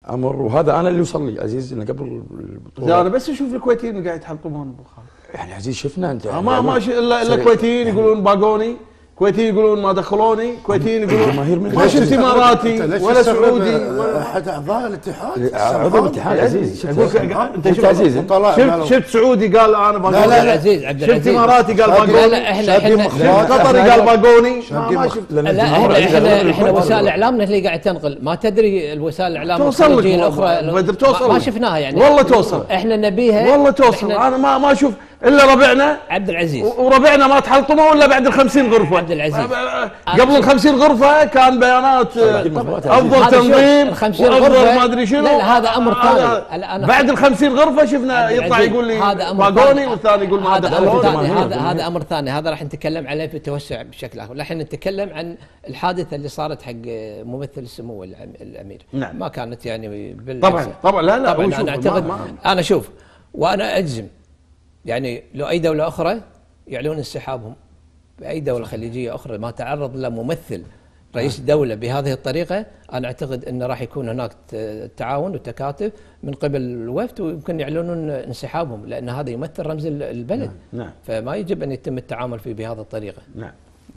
امر، وهذا انا اللي وصل لي عزيز انه قبل البطوله. انا بس اشوف الكويتيين قاعد يتحطمون ابو خالد. يعني عزيز شفنا انت ما الا الكويتيين يقولون باقوني، كويتيين يقولون ما دخلوني، كويتيين يقولون ما شفت اماراتي ولا سعودي ولا احد اعضاء الاتحاد. عضو الاتحاد عزيز. انت شفت عزيز، شفت سعودي قال انا باقوني؟ لا عزيز عبد العزيز، شفت اماراتي قال باقوني؟ احنا قطري قال باقوني؟ لا احنا وسائل الاعلام اللي قاعد تنقل، ما تدري الوسائل الاعلام توصل لك الاخرى توصل ما شفناها يعني. والله توصل، احنا نبيها والله توصل. انا ما اشوف الا ربعنا عبد العزيز، وربعنا ما تحلطموا الا بعد ال50 غرفه. عبد العزيز قبل ال50 غرفه كان بيانات افضل تنظيم وافضل ما ادري شنو. لا هذا امر ثاني. بعد ال50 غرفه شفنا يطلع يقول لي باقوني والثاني يقول ما دخلوني. هذا امر ثاني، هذا راح نتكلم عليه في التوسع بشكل اخر. الحين نتكلم عن الحادثه اللي صارت حق ممثل السمو الامير. نعم. ما كانت يعني طبعا لا طبعا انا اعتقد انا اشوف وانا اجزم يعني لو اي دوله اخرى يعلنون انسحابهم، باي دوله خليجيه اخرى ما تعرض له ممثل رئيس دوله بهذه الطريقه، انا اعتقد انه راح يكون هناك تعاون وتكاتف من قبل الوفد، ويمكن يعلنون انسحابهم، لان هذا يمثل رمز البلد. نعم. فما يجب ان يتم التعامل فيه بهذه الطريقه. نعم.